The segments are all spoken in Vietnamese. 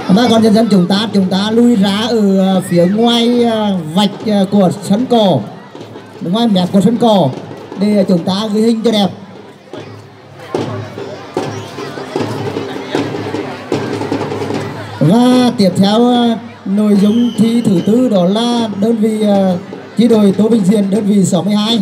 Bà con nhân dân chúng ta lui ra ở phía ngoài vạch của sân cỏ, ngoài mép của sân cỏ để chúng ta ghi hình cho đẹp. Và tiếp theo nội dung thi thứ tư đó là đơn vị chi đội Tô Vĩnh Diện, đơn vị 62.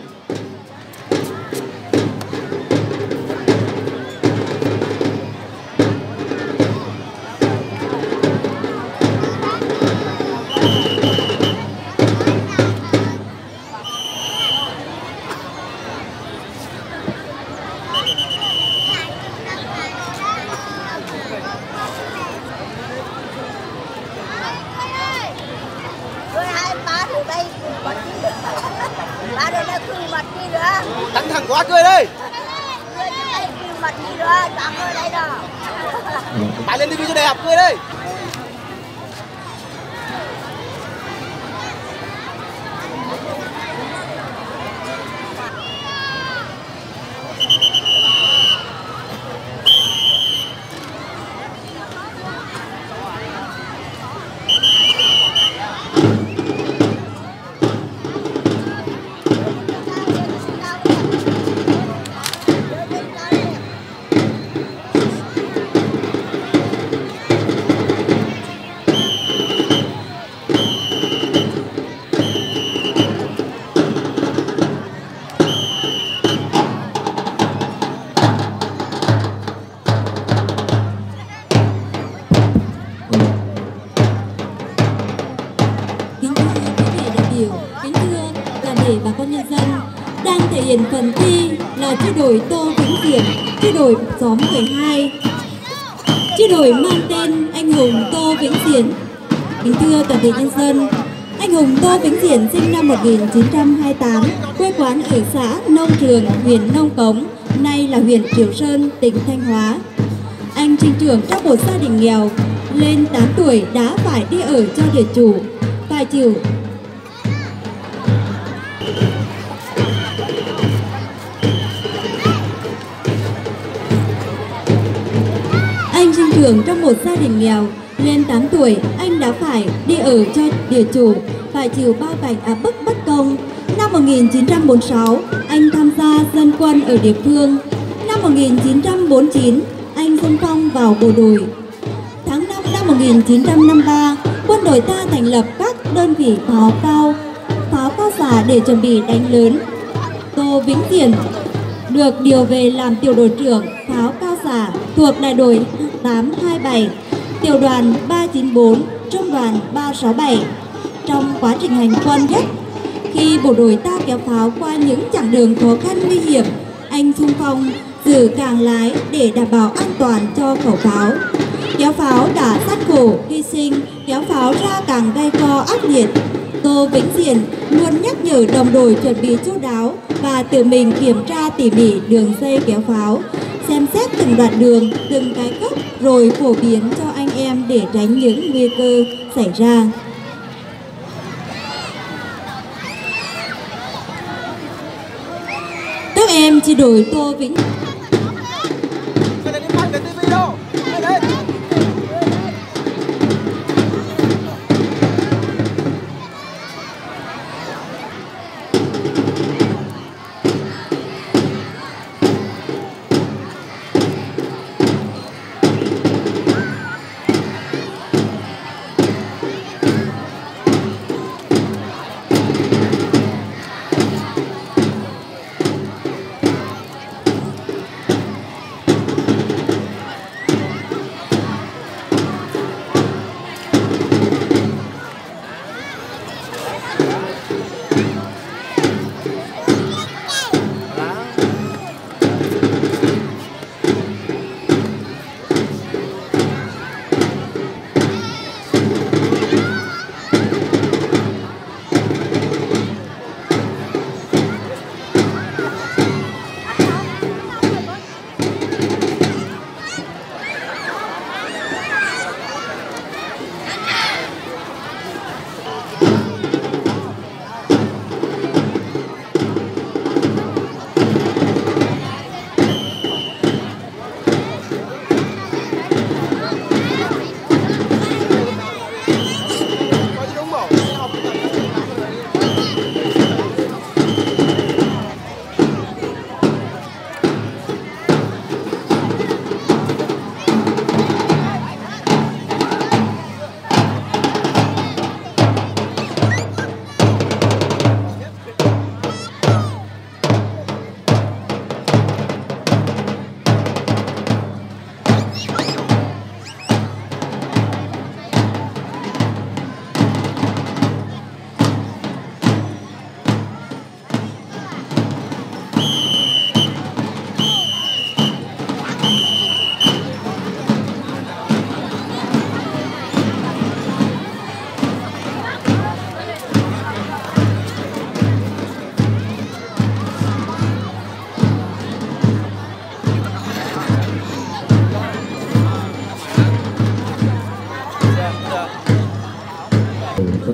Căng thẳng quá cười đây. Bài lên tivi cho đẹp cười đây. Bà con nhân dân đang thể hiện phần thi là chi đội Tô Vĩnh Diện, chi đội xóm 12, chi đội mang tên anh hùng Tô Vĩnh Diện. Kính thưa toàn thể nhân dân, anh hùng Tô Vĩnh Diện sinh năm 1928, quê quán ở xã Nông Trường, huyện Nông Cống, nay là huyện Triệu Sơn, tỉnh Thanh Hóa. Anh sinh trưởng trong một gia đình nghèo, lên 8 tuổi đã phải đi ở cho địa chủ, phải chịu trưởng trong một gia đình nghèo. Lên 8 tuổi, anh đã phải đi ở cho địa chủ, phải chịu bao cảnh áp bức bất công. Năm 1946, anh tham gia dân quân ở địa phương. Năm 1949, anh xung phong vào bộ đội. Tháng 5 năm 1953, quân đội ta thành lập các đơn vị pháo cao xạ để chuẩn bị đánh lớn. Tô Vĩnh Diện được điều về làm tiểu đội trưởng pháo cao xạ thuộc đại đội 827, tiểu đoàn 394, trung đoàn 367. Trong quá trình hành quân nhất, khi bộ đội ta kéo pháo qua những chặng đường khó khăn nguy hiểm, anh xung phong giữ càng lái để đảm bảo an toàn cho khẩu pháo. Kéo pháo đã sát khổ hy sinh, kéo pháo ra càng gay go ác liệt. Tô Vĩnh Diện luôn nhắc nhở đồng đội chuẩn bị chu đáo và tự mình kiểm tra tỉ mỉ đường dây kéo pháo, xem xét từng đoạn đường, từng cái gốc, rồi phổ biến cho anh em để tránh những nguy cơ xảy ra. Các em chi đội Tô Vĩnh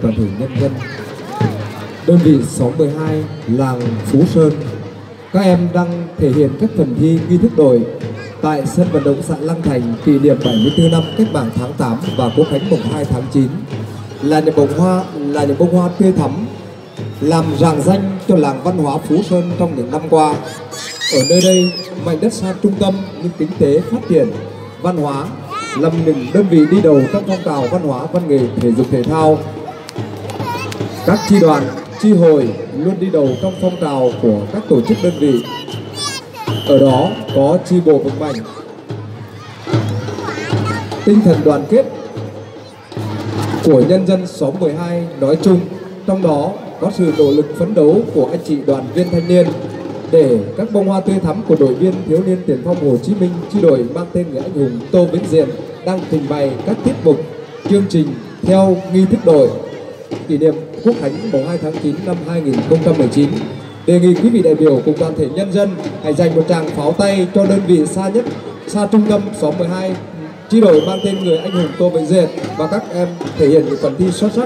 toàn thể nhân dân đơn vị 612 làng Phú Sơn. Các em đang thể hiện các phần thi nghi thức đội tại sân vận động xã Lăng Thành kỷ niệm 74 năm cách mạng tháng 8 và Quốc khánh mùng 2 tháng 9 là những bông hoa tươi thắm làm rạng danh cho làng văn hóa Phú Sơn trong những năm qua. Ở nơi đây, mảnh đất xa trung tâm nhưng kinh tế phát triển, văn hóa làm những đơn vị đi đầu trong phong trào văn hóa, văn nghệ, thể dục thể thao. Các chi đoàn, chi hội luôn đi đầu trong phong trào của các tổ chức đơn vị. Ở đó có chi bộ vững mạnh, tinh thần đoàn kết của nhân dân xóm 12 nói chung, trong đó có sự nỗ lực phấn đấu của anh chị đoàn viên thanh niên để các bông hoa tươi thắm của đội viên thiếu niên tiền phong Hồ Chí Minh chi đội mang tên người anh hùng Tô Vĩnh Diện đang trình bày các tiết mục chương trình theo nghi thức đội kỷ niệm Quốc khánh mùng 2 tháng 9 năm 2019. Đề nghị quý vị đại biểu cùng toàn thể nhân dân hãy dành một tràng pháo tay cho đơn vị xa trung tâm xóm 12 chi đội mang tên người anh hùng Tô Vĩnh Diện và các em thể hiện những phần thi xuất sắc.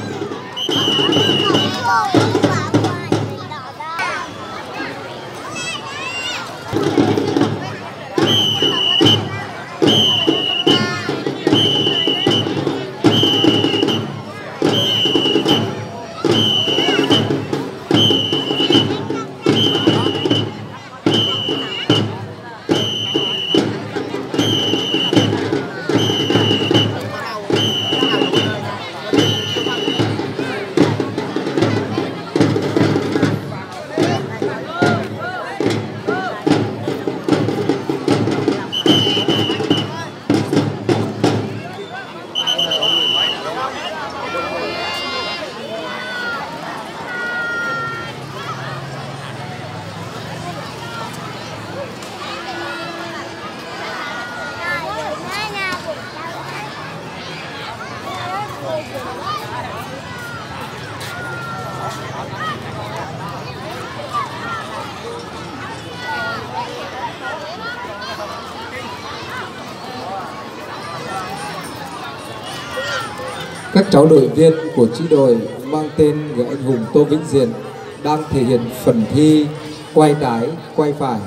Các cháu đội viên của chi đội mang tên người anh hùng Tô Vĩnh Diện đang thể hiện phần thi quay trái, quay phải.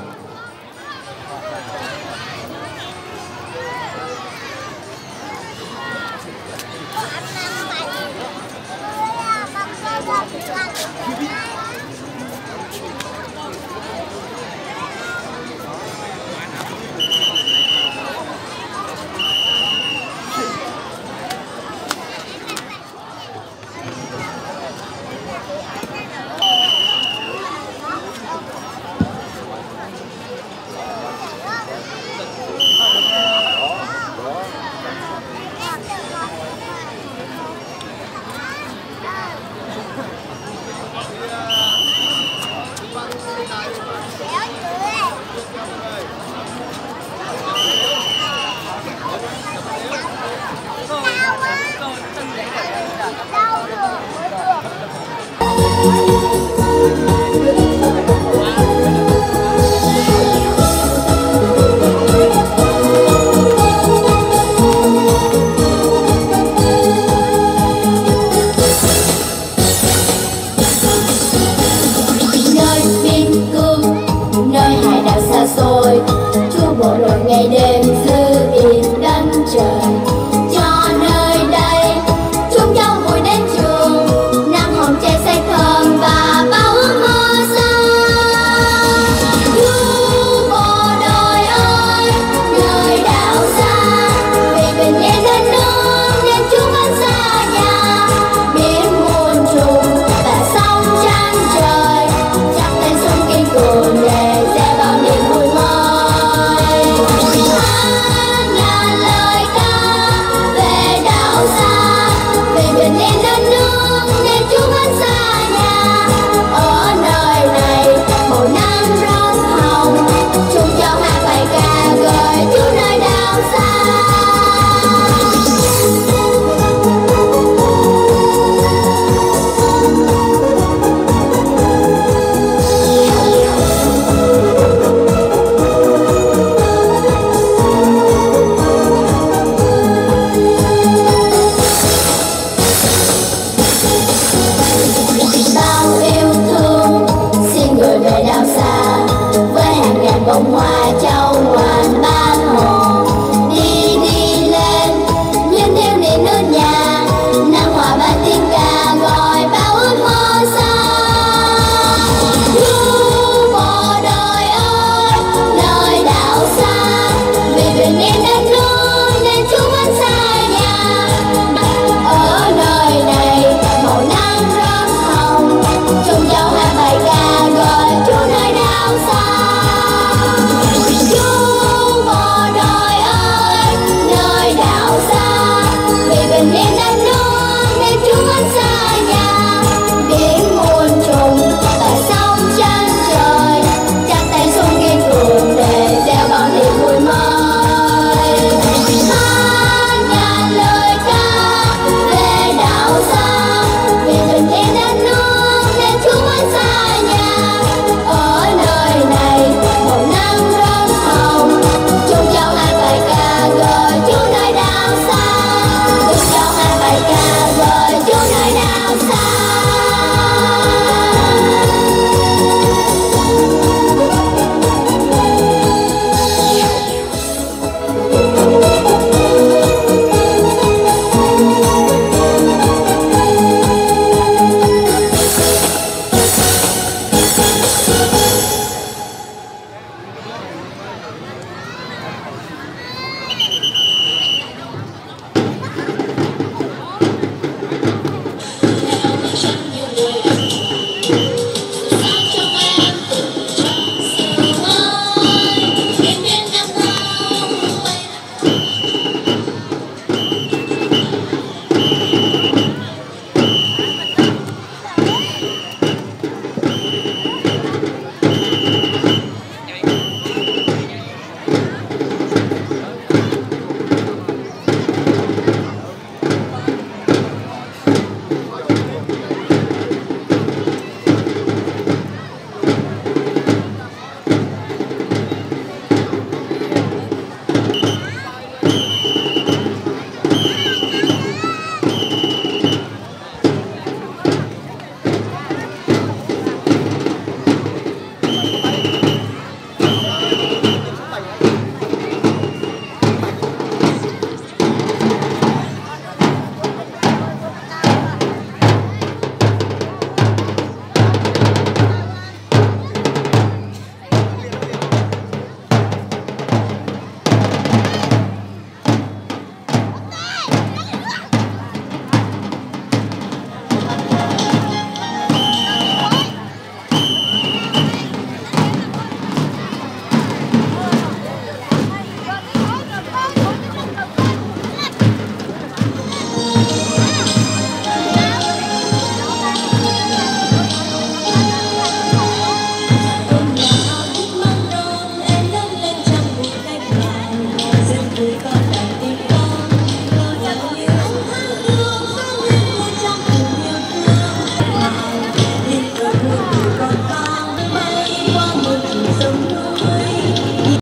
Hãy subscribe cho kênh Ghiền Mì Gõ để không bỏ lỡ những video hấp dẫn.